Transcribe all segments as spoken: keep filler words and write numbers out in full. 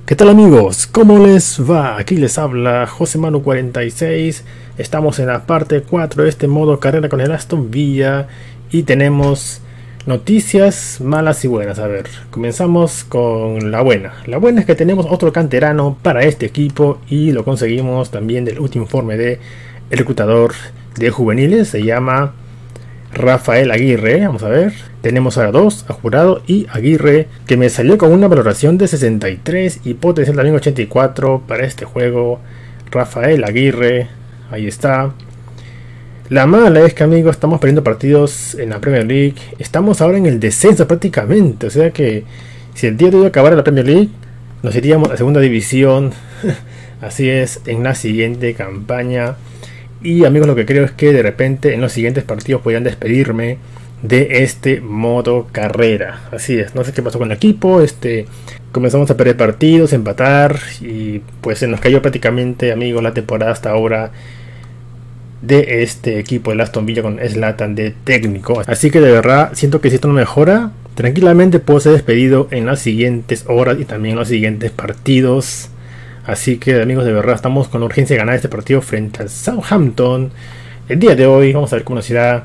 ¿Qué tal amigos? ¿Cómo les va? Aquí les habla José Manu cuarenta y seis. Estamos en la parte cuatro de este modo carrera con el Aston Villa y tenemos noticias malas y buenas. A ver, comenzamos con la buena. La buena es que tenemos otro canterano para este equipo y lo conseguimos también del último informe de el reclutador de juveniles. Se llama Rafael Aguirre. Vamos a ver, tenemos a dos, a Jurado y Aguirre, que me salió con una valoración de sesenta y tres y potencial también ochenta y cuatro para este juego. Rafael Aguirre, ahí está. La mala es que, amigos, estamos perdiendo partidos en la Premier League. Estamos ahora en el descenso prácticamente, o sea que si el día de hoy acabara la Premier League, nos iríamos a segunda división. Así es, en la siguiente campaña. Y amigos, lo que creo es que de repente en los siguientes partidos podrían despedirme de este modo carrera. Así es, no sé qué pasó con el equipo. Este, comenzamos a perder partidos, empatar, y pues se nos cayó prácticamente, amigos, la temporada hasta ahora de este equipo, el Aston Villa, con Zlatan de técnico. Así que de verdad siento que si esto no mejora, tranquilamente puedo ser despedido en las siguientes horas y también en los siguientes partidos. Así que, amigos, de verdad estamos con la urgencia de ganar este partido frente al Southampton el día de hoy. Vamos a ver cómo nos irá.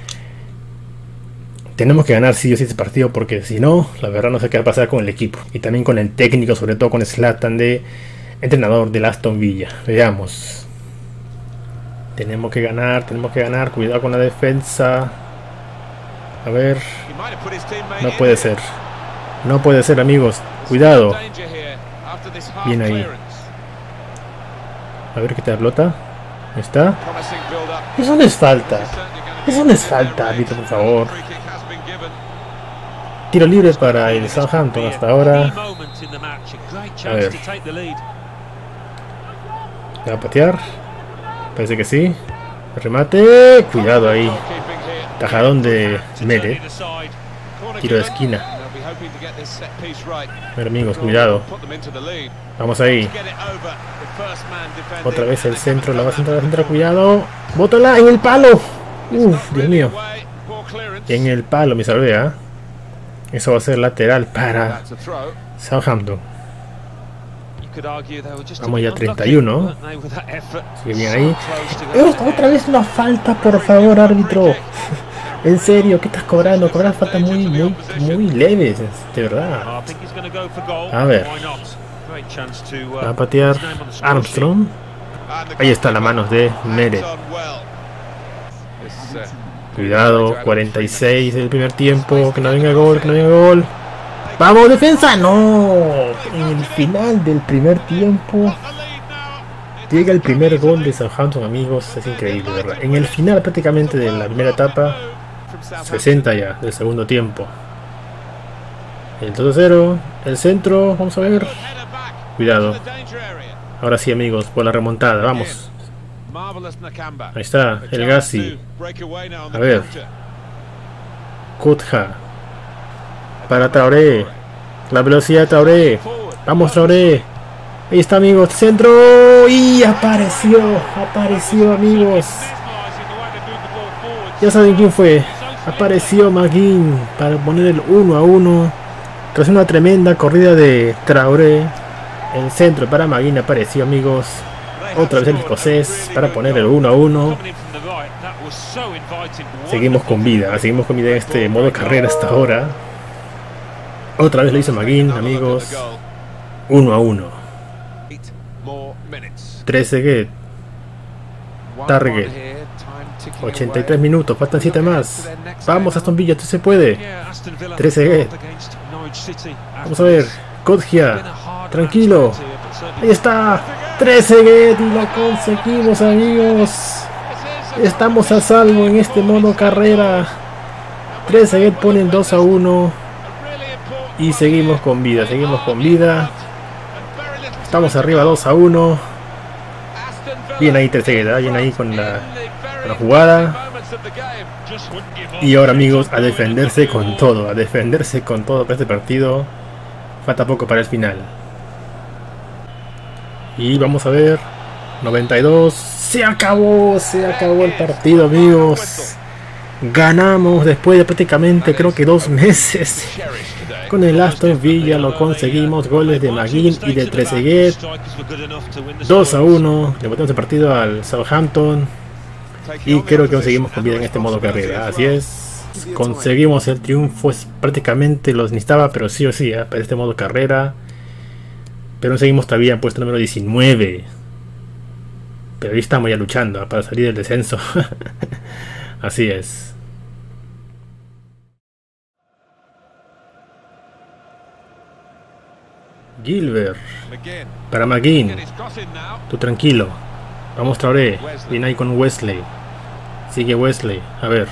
Tenemos que ganar sí o sí este partido, porque si no, la verdad no sé qué va a pasar con el equipo y también con el técnico, sobre todo con Zlatan de entrenador del Aston Villa. Veamos. Tenemos que ganar, tenemos que ganar. Cuidado con la defensa. A ver. No puede ser. No puede ser, amigos. Cuidado. Bien ahí. A ver qué te pelota. Ahí está. Eso no es falta. Eso no es falta, árbitro, por favor. Tiro libre para el Southampton hasta ahora. A ver. ¿Va a patear? Parece que sí. Remate. Cuidado ahí. Tajadón de Meret. Tiro de esquina. A ver, amigos, cuidado. Vamos ahí. Otra vez el centro. La va a centrar, la centra. Cuidado. Bótala en el palo. Uf, Dios mío. En el palo me salvé, ¿eh? Eso va a ser lateral para Southampton. Vamos ya treinta y uno. Sigue bien ahí. Otra vez una falta, por favor, árbitro. En serio, ¿qué estás cobrando? Cobras faltas muy, muy, muy leves, de verdad. A ver. Va a patear Armstrong. Ahí está la mano de Meret. Cuidado, cuarenta y seis del primer tiempo. Que no venga gol, que no venga gol. ¡Vamos, defensa! ¡No! En el final del primer tiempo llega el primer gol de Southampton, amigos. Es increíble, ¿verdad? En el final prácticamente de la primera etapa. sesenta ya del segundo tiempo. El dos a cero. El centro. Vamos a ver. Cuidado. Ahora sí, amigos, por la remontada. Vamos. Ahí está. El Gassi. A ver. Kutja. Para Traoré. La velocidad de Traoré. Vamos, Traoré. Ahí está, amigos. Centro. Y apareció. Apareció, amigos. Ya saben quién fue. Apareció McGinn para poner el uno a uno. Tras una tremenda corrida de Traoré. El centro para McGinn apareció, amigos. Otra vez el escocés para poner el uno a uno. Seguimos con vida. Seguimos con vida en este modo carrera hasta ahora. Otra vez lo hizo McGinn, amigos. uno a uno. trece get. Target. ochenta y tres minutos, faltan siete más. Vamos, Aston Villa, tú se puede. trece get. Vamos a ver. Kodjia. Tranquilo. Ahí está. trece get y lo conseguimos, amigos. Estamos a salvo en este modo carrera. trece get ponen dos a uno. Y seguimos con vida, seguimos con vida. Estamos arriba dos a uno. Bien ahí trece get, bien ahí con la, con la jugada. Y ahora, amigos, a defenderse con todo, a defenderse con todo para este partido. Falta poco para el final. Y vamos a ver. noventa y dos. Se acabó, se acabó el partido, amigos. Ganamos después de prácticamente creo que dos meses con el Aston Villa lo conseguimos. Goles de McGinn y de Trezeguet. dos a uno. Le botamos el partido al Southampton. Y creo que conseguimos con vida en este modo carrera. Así es. Conseguimos el triunfo. Es prácticamente los necesitaba, pero sí o sí, ¿eh? Para este modo carrera. Pero seguimos todavía en puesto número diecinueve. Pero ahí estamos ya luchando, ¿eh? Para salir del descenso. Así es. Gilbert para McGinn. Tú tranquilo. Vamos Traoré. Viene ahí con Wesley. Sigue Wesley. A ver.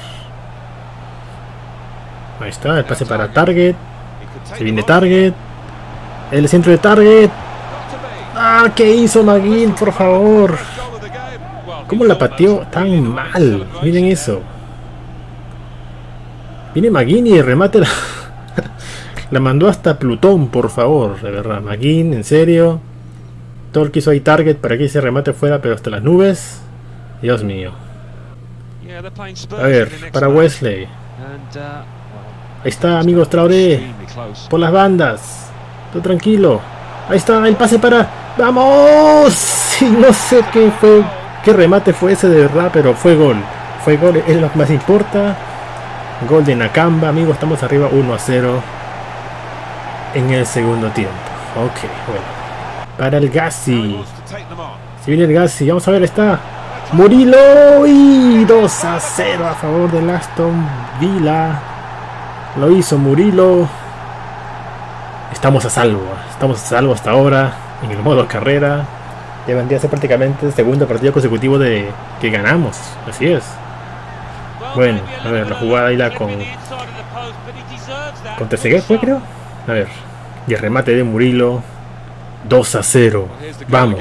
Ahí está. El pase para Target. Se viene Target. El centro de Target. Ah, ¿qué hizo McGinn? Por favor. ¿Cómo la pateó tan mal? Miren eso. Viene McGinn y el remate la... la mandó hasta Plutón, por favor. De verdad, McGinn, en serio. Todo el que hizo ahí Target para que ese remate fuera, pero hasta las nubes. Dios mío. A ver, para Wesley. Ahí está, amigos, Traoré. Por las bandas. Todo tranquilo. Ahí está, el pase para... ¡Vamos! Y no sé qué fue, qué remate fue ese de verdad, pero fue gol. Fue gol, es lo que más importa. Gol de Nakamba, amigos, estamos arriba uno a cero. En el segundo tiempo. Ok, bueno. Para el Gassi. Si viene el Gassi, vamos a ver, está Murillo. Y dos a cero a favor del Aston Villa. Lo hizo Murillo. Estamos a salvo. Estamos a salvo hasta ahora. En el modo carrera. Ya vendría a ser prácticamente el segundo partido consecutivo de que ganamos. Así es. Bueno, a ver, la jugada ahí la con... con Trezeguet fue, creo. A ver, y el remate de Murillo. dos a cero. Vamos.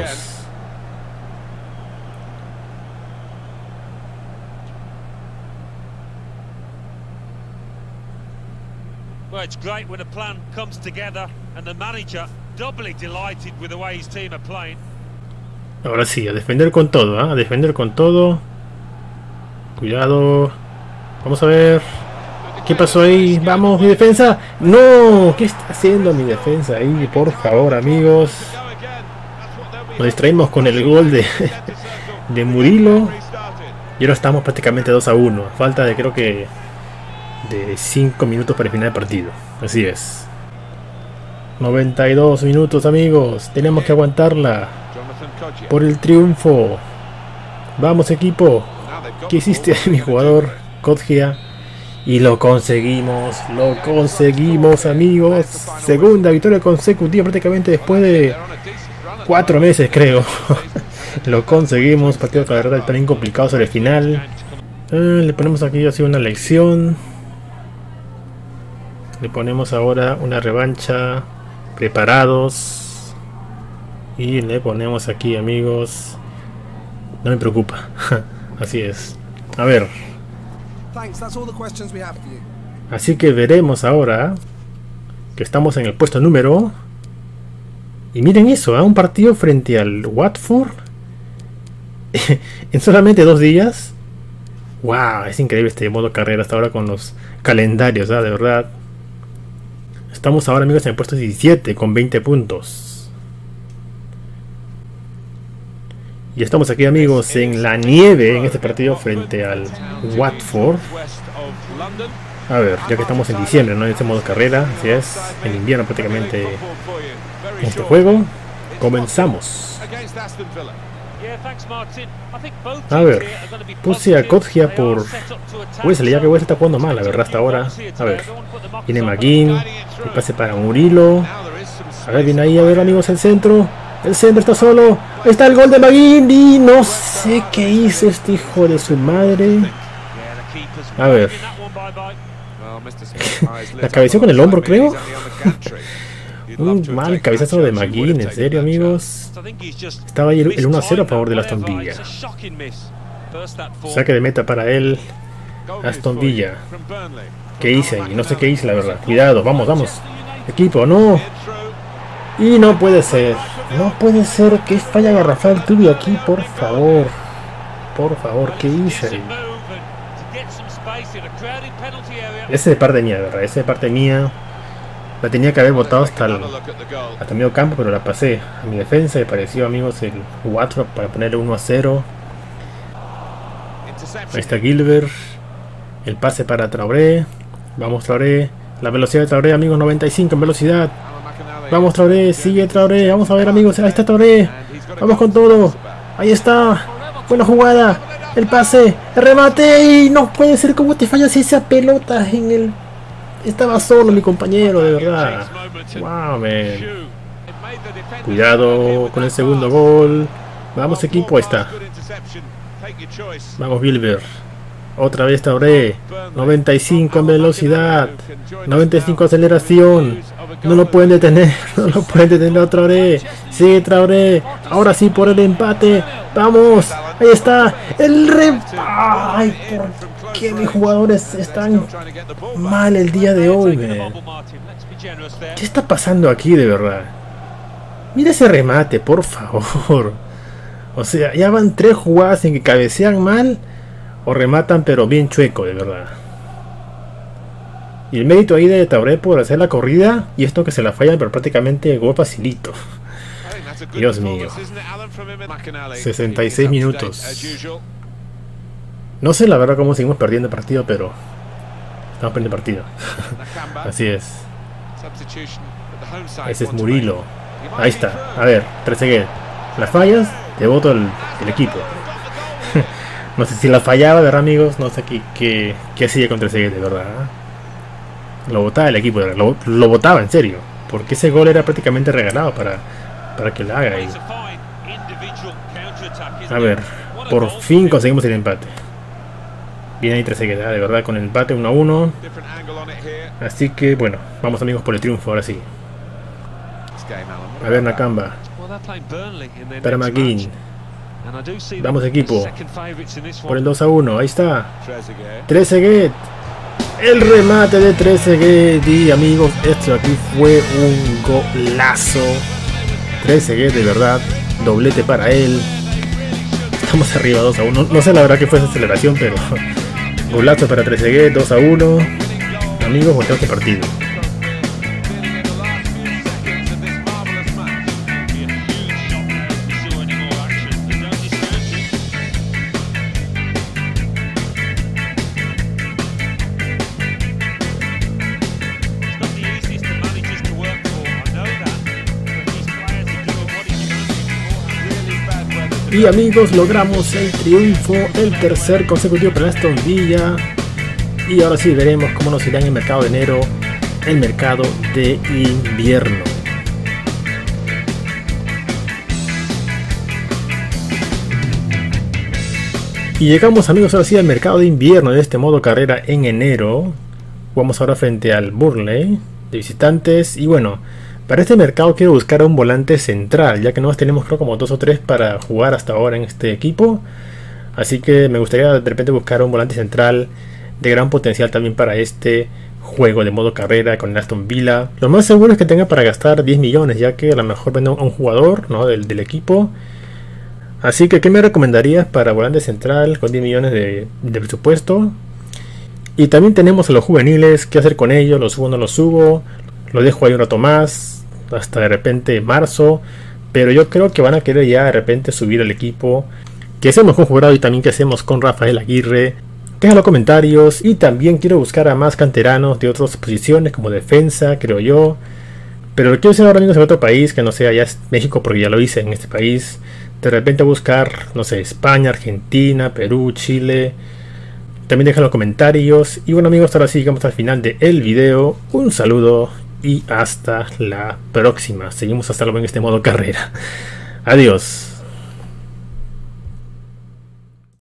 Well, it's great when a plan comes together and the manager doubly delighted with the way his team are playing. Ahora sí, a defender con todo, ¿eh? A defender con todo. Cuidado. Vamos a ver. ¿Qué pasó ahí? Vamos, mi defensa. No, ¿qué está haciendo mi defensa ahí? Por favor, amigos. Nos distraímos con el gol de, de Murillo. Y ahora estamos prácticamente dos a uno. Falta de creo que de cinco minutos para el final del partido. Así es. noventa y dos minutos, amigos. Tenemos que aguantarla. Por el triunfo. Vamos, equipo. ¿Qué hiciste ahí, mi jugador? Kodjia? Y lo conseguimos, lo conseguimos, amigos. Segunda victoria consecutiva prácticamente después de cuatro meses, creo. Lo conseguimos. Partido que la verdad también complicado sobre el final. Eh, le ponemos aquí así una lección. Le ponemos ahora una revancha. Preparados. Y le ponemos aquí, amigos. No me preocupa. Así es. A ver. Así que veremos ahora que estamos en el puesto número. Y miren eso, ¿eh? Un partido frente al Watford en solamente dos días. Wow, es increíble este modo carrera hasta ahora con los calendarios, ¿eh? De verdad. Estamos ahora, amigos, en el puesto diecisiete con veinte puntos. Y estamos aquí, amigos, en la nieve en este partido frente al Watford. A ver, ya que estamos en diciembre, ¿no? En este modo carrera, así es, en invierno prácticamente en este juego. Comenzamos. A ver, puse a Kodjia por Wesley, ya que Wesley está jugando mal, la verdad, hasta ahora. A ver, viene McGinn, el pase para Murillo. A ver, viene ahí, a ver, amigos, el centro. El centro está solo. Ahí está el gol de McGinn. Y no sé qué hizo este hijo de su madre. A ver. La cabeceó con el hombro, creo. Un mal cabezazo de McGinn, en serio, amigos. Estaba ahí el uno a cero a favor del Aston Villa. Saque de meta para él. Aston Villa. ¿Qué hice ahí? No sé qué hice, la verdad. Cuidado, vamos, vamos. Equipo, no. Y no puede ser. No puede ser que falla garrafal tuve aquí, por favor. Por favor, ¿qué hice ahí? Ese de parte mía, ¿verdad? Ese de parte mía. La tenía que haber botado hasta el, hasta el medio campo, pero la pasé a mi defensa. Me pareció, amigos, el cuatro para ponerle uno a cero. Ahí está Gilbert. El pase para Traoré. Vamos Traoré. La velocidad de Traoré, amigos, noventa y cinco en velocidad. Vamos Traoré, sigue Traoré. Vamos a ver, amigos, ahí está Traoré. Vamos con todo. Ahí está. Buena jugada. El pase. El remate. Y no puede ser. Como te fallas esa pelota en el... Estaba solo mi compañero, de verdad. Wow, man. Cuidado con el segundo gol. Vamos, equipo, ahí está. Vamos, Gilbert. Otra vez Traoré. noventa y cinco en velocidad. noventa y cinco aceleración. No lo pueden detener. No lo pueden detener a Traoré. Sigue Traoré. Ahora sí por el empate. Vamos. Ahí está. El re... Ay, ¿por qué mis jugadores están mal el día de hoy, man? ¿Qué está pasando aquí, de verdad? Mira ese remate, por favor. O sea, ya van tres jugadas en que cabecean mal o rematan pero bien chueco, de verdad. Y el mérito ahí de Traoré por hacer la corrida, y esto que se la fallan, pero prácticamente gol facilito. Dios mío. sesenta y seis minutos. No sé la verdad cómo seguimos perdiendo el partido, pero estamos perdiendo el partido. Así es. Ese es Murillo. Ahí está. A ver, Trezeguet. Las fallas, te voto el, el equipo. No sé si la fallaba, ¿verdad, amigos? No sé qué, qué, qué hacía con Trezeguet, de verdad. Lo votaba el equipo, lo, lo votaba en serio. Porque ese gol era prácticamente regalado para, para que lo haga ahí. A ver, por fin conseguimos el empate. Bien ahí Trezeguet, de verdad, con el empate uno a uno. Así que, bueno, vamos, amigos, por el triunfo, ahora sí. A ver, Nakamba. Para McGinn. Vamos, equipo. Por el dos a uno, ahí está. Trezeguet. El remate de Trezeguet. Y, amigos, esto aquí fue un golazo. Trezeguet, de verdad. Doblete para él. Estamos arriba dos a uno. No sé la verdad que fue esa aceleración, pero golazo para Trezeguet, dos a uno. Amigos, volteamos este partido. Y, amigos, logramos el triunfo, el tercer consecutivo para Aston Villa. Y ahora sí veremos cómo nos irá en el mercado de enero, el mercado de invierno. Y llegamos, amigos, ahora sí al mercado de invierno de este modo carrera en enero. Jugamos ahora frente al Burnley de visitantes. Y bueno, para este mercado quiero buscar un volante central, ya que no tenemos, creo, como dos o tres para jugar hasta ahora en este equipo. Así que me gustaría de repente buscar un volante central de gran potencial también para este juego de modo carrera con el Aston Villa. Lo más seguro es que tenga para gastar diez millones, ya que a lo mejor vendo a un jugador, ¿no?, del, del equipo. Así que, ¿qué me recomendarías para volante central con diez millones de, de presupuesto? Y también tenemos a los juveniles. ¿Qué hacer con ellos? ¿Los subo o no los subo? Lo dejo ahí un rato más, hasta de repente marzo. Pero yo creo que van a querer ya de repente subir el equipo. ¿Qué hacemos con Jurado y también qué hacemos con Rafael Aguirre? Deja los comentarios. Y también quiero buscar a más canteranos de otras posiciones como defensa, creo yo. Pero lo quiero hacer ahora, amigos, en otro país que no sea ya México, porque ya lo hice en este país. De repente buscar, no sé, España, Argentina, Perú, Chile. También dejan los comentarios. Y bueno, amigos, ahora sí llegamos al final del video. Un saludo y hasta la próxima. Seguimos hasta luego en este modo carrera. Adiós.